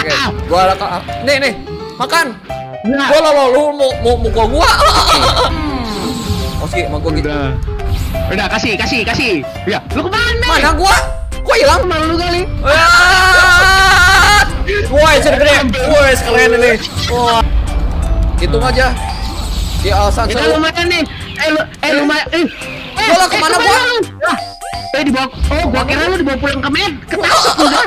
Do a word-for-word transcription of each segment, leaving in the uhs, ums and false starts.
oke. Gua raka. Nih, nih. Makan. Nah. Gua lo lo lu mau mau mukul gua. Oke, mau gua gitu. Udah. Udah kasih, kasih, kasih. Ya, lu kemana? Mana gua? Kok hilang? Malu kali. Woi, gede. Woi, sekalian ini. Wah. Hitung aja. Di alasan Itu lumayan nih. Eh, lu, eh lumayan. Eh, eh, gua kemana gua? Eh dibawa. Oh, gua kira lu dibawa pulang ke Med. Ketangkep lu.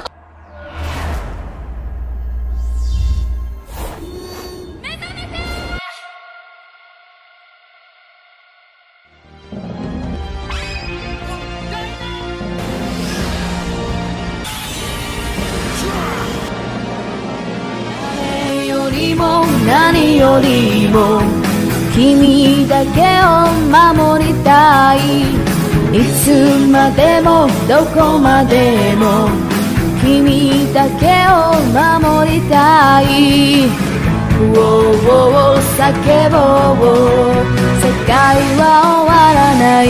何よりも君だけを守りたいいつまでもどこまでも君だけを守りたいウォーウォー叫ぼう世界は終わらない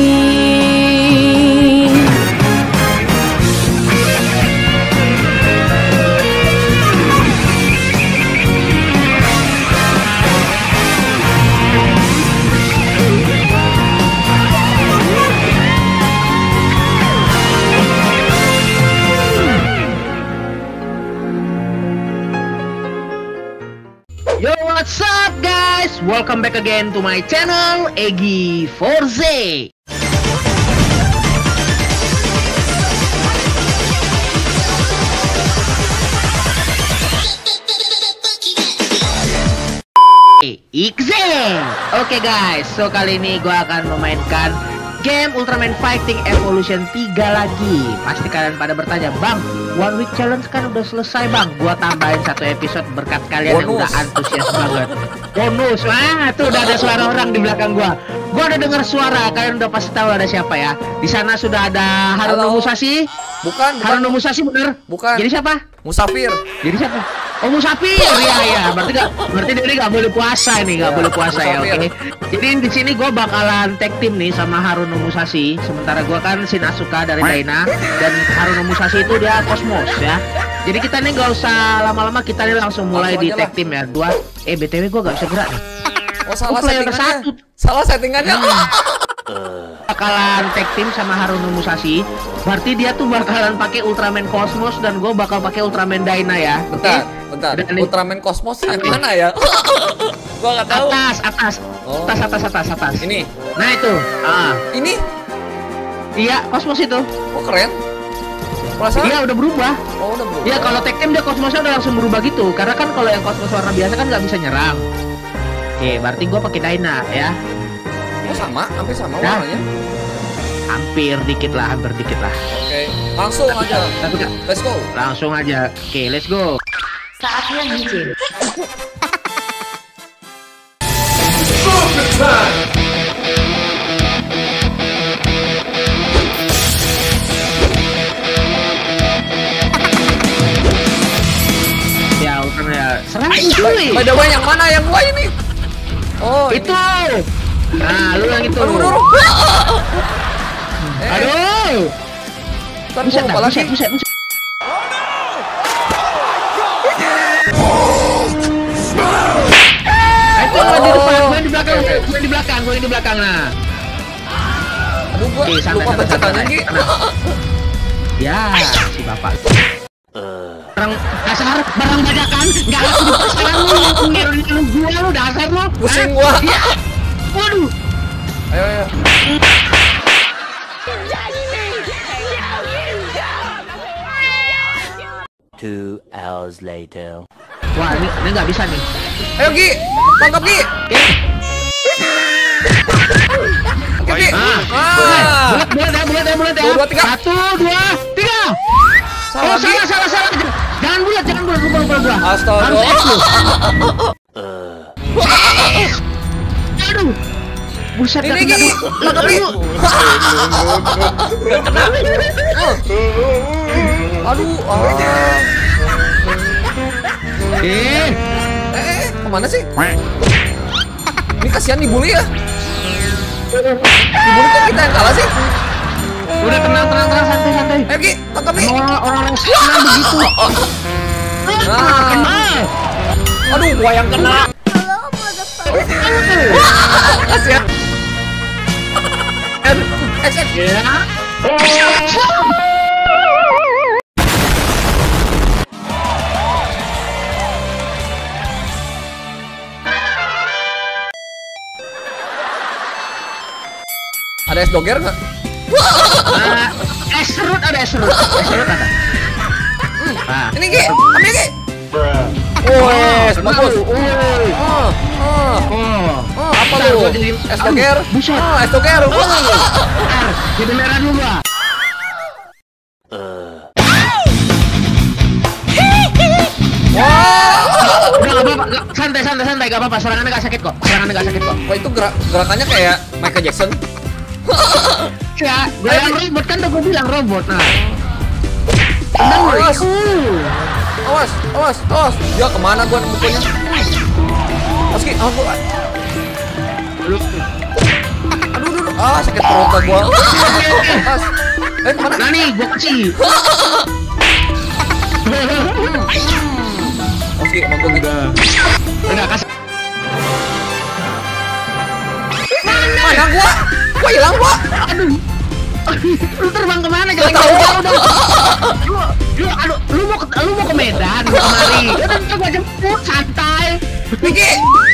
Yo, what's up guys? Welcome back again to my channel Egi Forze. Ixen. Oke guys, so kali ini gue akan memainkan game Ultraman Fighting Evolution tiga lagi. Pasti kalian pada bertanya, Bang, One Week Challenge kan udah selesai Bang. Gua tambahin satu episode berkat kalian bonus. Yang udah antusias banget. Bonus, wah tuh udah ada suara orang di belakang gua. Gua udah dengar suara, kalian udah pasti tahu ada siapa ya. Di sana sudah ada Haruno Musashi. Bukan, bukan. Haruno Musashi bener? Bukan. Jadi siapa? Musafir. Jadi siapa? Oh Musafir, iya iya. Berarti gak, berarti dia nggak boleh puasa nih, nggak ya, boleh puasa Musafir. Ya, oke. Okay? Jadi di sini gue bakalan tag team nih sama Haruno Musashi. Sementara gue kan Shin Asuka dari Daina dan Haruno Musashi itu dia Cosmos ya. Jadi kita nih nggak usah lama-lama, kita nih langsung mulai langsung di tag team ya. Dua, eh btw gue nggak bisa gerak nih. Oh salah settingannya. Salah settingannya. Hmm. Bakalan tag team sama Haruno Musashi. Berarti dia tuh bakalan pakai Ultraman Cosmos dan gue bakal pakai Ultraman Daina ya. Bentar, okay? bentar. Dan Ultraman Cosmos yang mana ya? Gua nggak tahu. Atas, atas, oh. atas, atas, atas, atas. Ini. Nah itu. Ah. Ini? Iya, Cosmos itu. Oh keren. Perasaan? Iya udah berubah. Oh udah berubah. Iya kalau tag team dia Cosmosnya udah langsung berubah gitu. Karena kan kalau yang Cosmos warna biasa kan nggak bisa nyerang. Oke, berarti gue pakai Daina ya. Oh sama, hampir sama nah. warnanya. Hampir dikit lah, hampir dikit lah. Oke, okay. langsung tapi, aja. Tapi, let's go. Langsung aja. Oke, okay, let's go. Saatnya ngicil. Ya, Ultraman ya. Serang cuy. By the way, yang mana yang gua ini? Oh, itu. Ini. Nah, lu yang itu. Aduh, aduh, aduh. Eh, aduh. Kan buset, dah, buset, buset, buset. Itu oh, di depan, gue di belakang, okay, okay. gue di belakang, gue di belakang nah. Aduh, gue okay, lupa pencetannya Ki. Ya, si bapak. Barang dasar, barang bajakan, nggak laku di pasaran lu, ngirim gua lu dasar lu. Pusing gua. Ya. Waduh. Ayo, ayo. Two hours later. Wah, ini ini nggak bisa nih. Ayo Ki, tangkap Ki. Oke Ki. Ah, bulat ya, bulat ya, bulat ya. Dua, tiga. Satu, dua, tiga. Oh, salah, salah, salah. Jangan bulat, jangan bulat, lupa, lupa, lupa. Astaga. Aduh. Buset, ini Ki, tangkap Ki. Gak kena. Aduh, ah. Eh, eh, kemana sih? Ini kasihan dibully ya. Dibully kok kita yang kalah sih? Udah tenang, tenang, tenang, santai, santai. Ayo Ki, tangkap Ki. Orang-orang senang begitu. Nah. Aduh, gua yang kena. Kasihan. Exit. Ya. Ada es doger nggak? Uh, es serut ada, es serut. Es serut ada. Nah. Ini Ki, ambil Ki. Wes, bagus. Oh, oh, oh, apa lu? Es doger? Oh, es doger. Jadi merah dulu gua. Wow. Udah nggak apa-apa, santai santai santai, nggak apa-apa. Serangannya nggak sakit kok, serangannya nggak sakit kok. Wah, itu gerak gerakannya kayak Michael Jackson. Ya, yang robot kan udah gue bilang robot. Nah, awas, awas, awas, awas. Ya kemana gua mukulnya? Awas Ki, awas gua. Aduh, aduh, aduh. Ah, sakit perut gua. Awas. Eh, kemana? Nah nih, gua kasih. Oke, mau gua gitu. Udah kasih. Mana gua? Gua hilang gua. Aduh. Lu terbang kemana? Jangan jauh-jauh dong. Lu, lu, aduh, lu mau ke, lu mau ke Medan, mau kemari. Udah coba jemput, santai. Niki.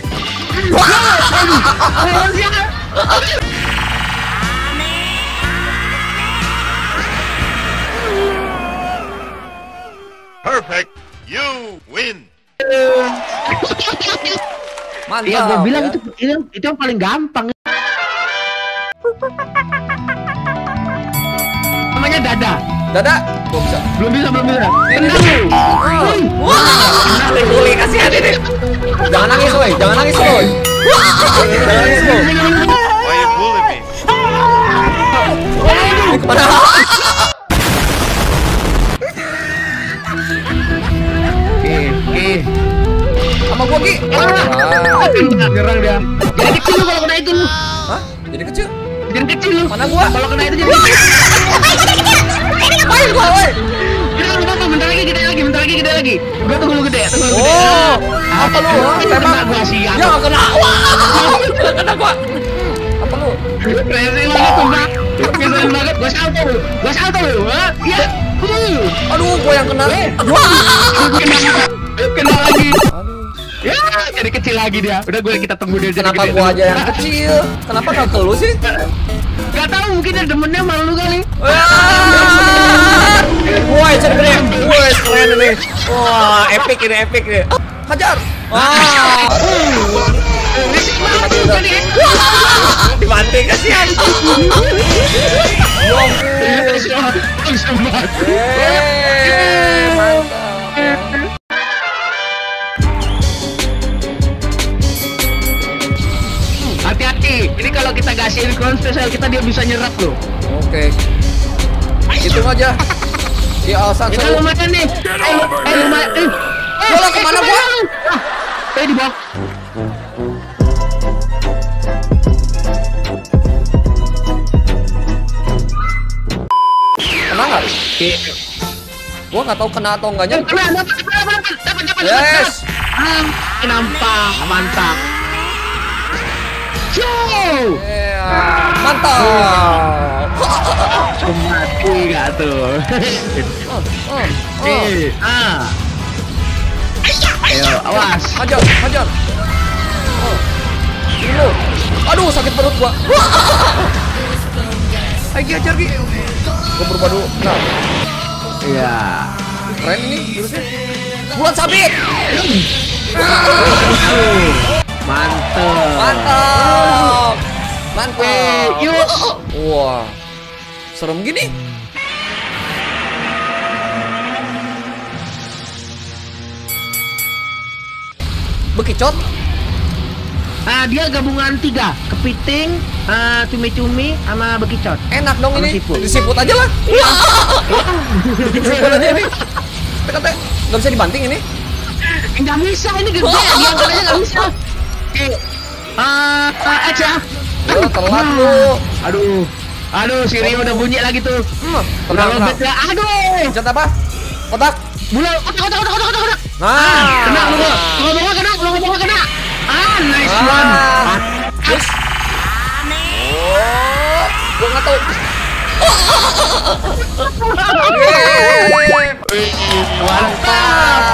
Perfect. You win. Mantap. Iya, gua bilang ya. itu, itu itu yang paling gampang. Namanya dada. Dada. Gua bisa. Belum bisa, belum bisa. Tendang lu. Wah, diguli kasihan ini. Jangan nangis, woi. Jangan nangis, woi. Jangan nangis, woi. Why you bullying me? Ini kemana? Oke, oke. Sama gua Ki. Ah, nyerang dia. Jadi kecil lu kalau kena itu lu. Hah? Jadi kecil? Jadi kecil lu. Mana gua? Kalau kena itu jadi kecil. Ngapain gua, woi? Udah, udah, udah, bentar lagi gede lagi, bentar lagi gede lagi. Gua tunggu lu gede, tunggu lu gede. Oh, apa lu? Tembak Tembak gua sih. Ya nggak kena. Wah, nggak kena gua. Apa lu? Keren banget tuh, Bang. Keren banget. Gua salto lu. Gua salto lu. Hah? Iya. Uh. Aduh, gua yang kena. Wah. Kena, kena lagi. Aduh. Ya, jadi kecil lagi dia. Udah gue kita tunggu dia jadi Kenapa gede. gua aja yang kecil? Kenapa nggak ke lu sih? Gak tahu, mungkin dia demennya malu kali. Woi, jadi gede. Woi, keren ini. Wah, epic ini, epic ini. Hajar. Wah. Mati udah. Dibanting kasihan. Wong. Eh, mantap. Hati-hati, ini kalau kita kasihin crown spesial kita dia bisa nyerap loh. Oke. Hitung aja. Si Alsan Kita selalu. lumayan nih. Eh, lu- eh lumayan. Eh, eh, Gua lah kemana gua? Eh di bawah. Kena nggak? Gua nggak tahu kena atau enggaknya. Kena, dapat, dapat, dapat, dapat, dapat, Yes. dapat. Ah, nampak, mantap. Ciao. Iya. Mantap. Mati gak tuh? Oh, oh, oh. Eh, ah. Ayo, awas. Hajar, hajar. Oh. Dulu. Aduh, sakit perut gua. Ayo Ki, hajar Ki. Gua berubah dulu. Nah, Iya. keren ini jurusnya. Bulan sabit. Mantep. Mantap. Mantap. Yuk. Wah. Serem gini. Bekicot. Ah, dia gabungan tiga, kepiting, ah, cumi-cumi, sama bekicot. Enak dong Sama ini. siput. Disiput aja lah. Disiput aja ini. Tapi katanya nggak bisa dibanting ini. Nggak bisa, ini gede, dia angkatnya nggak bisa. Oke, ah, ah, aja. Yo, telat lu. Aduh, aduh, si Rio udah bunyi lagi tuh. Hmm, Udah tenang, tenang. lobet ya, aduh. Pencet apa? Kotak. Mulai, kotak, kotak, kotak, kotak, kotak. Nah, Kena lu gua. Lu gua kena, lu gua kena. Ah, nice Ah. one. Ah, Terus. Oh, gua nggak tahu. Yeay. Mantap,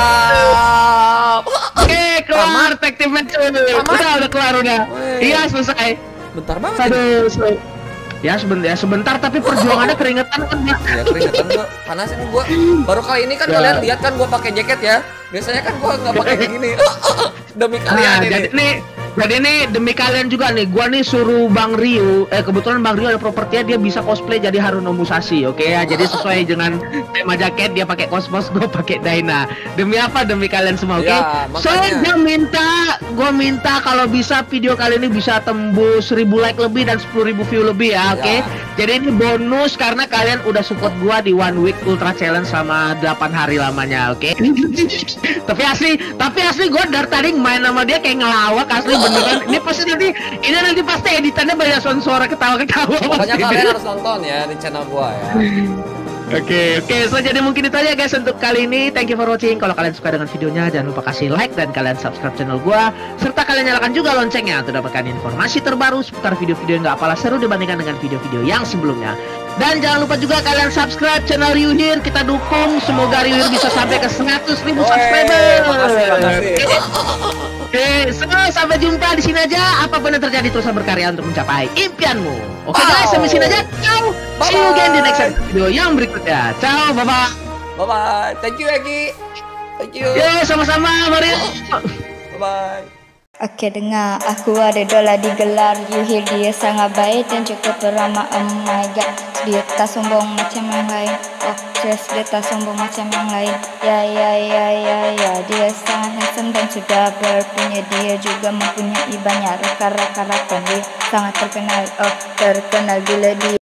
mantap. Oke, keluar Tamat. tag team match. Tamat. Udah, udah keluar udah. Wih. Iya, selesai. Bentar banget. ini. Aduh, so- ya sebentar, ya sebentar tapi perjuangannya keringetan kan, Mbak. Ya keringetan gua panas ini gua. Baru kali ini kan Ya. kalian lihat kan gua pakai jaket ya. Biasanya kan gua nggak pakai kayak gini. Demi kalian Nah, ini. jadi nih, jadi nih demi kalian juga nih, gua nih suruh Bang Rio, eh kebetulan Bang Rio ada propertinya dia bisa cosplay jadi Haruno Musashi, oke ya. Jadi sesuai dengan tema jaket dia pakai Cosmos, gua pakai Daina. Demi apa? Demi kalian semua, oke? Ya, So, makanya. gua minta, gua minta kalau bisa video kali ini bisa tembus seribu like lebih dan sepuluh ribu view lebih ya, oke? Ya. Jadi ini bonus karena kalian udah support gua di One Week Ultra Challenge sama delapan hari lamanya, oke? Tapi asli, tapi asli gua dari tadi main sama dia kayak ngelawak asli beneran. Ini pasti nanti, ini nanti pasti editannya banyak suara ketawa-ketawa. Pokoknya pasti. kalian harus nonton ya di channel gua ya. Oke, oke, so jadi mungkin itu aja guys untuk kali ini. Thank you for watching. Kalau kalian suka dengan videonya, jangan lupa kasih like dan kalian subscribe channel gua, serta kalian nyalakan juga loncengnya untuk dapatkan informasi terbaru seputar video-video yang gak kalah seru dibandingkan dengan video-video yang sebelumnya. Dan jangan lupa juga kalian subscribe channel Ryuhir, kita dukung semoga Ryuhir bisa sampai ke seratus ribu Woi, subscriber. makasih, makasih. Oke, so sampai jumpa di sini aja. Apapun yang terjadi teruslah berkarya untuk mencapai impianmu. Oke guys, sampai sini aja. Ciao. See you again di next video yang berikutnya. Ciao, bye bye. Bye bye. Thank you Egi. Thank you. Yo, sama-sama, mari. Bye bye. Oke dengar, aku ada dola digelar Yuhir, dia sangat baik dan cukup ramah. Oh my god, dia tak sombong macam yang lain. Oh yes, dia tak sombong macam yang lain. Ya ya ya ya ya, dia sangat handsome dan sudah berpunya. Dia juga mempunyai banyak rekan-rekan, dia sangat terkenal. Oh terkenal bila dia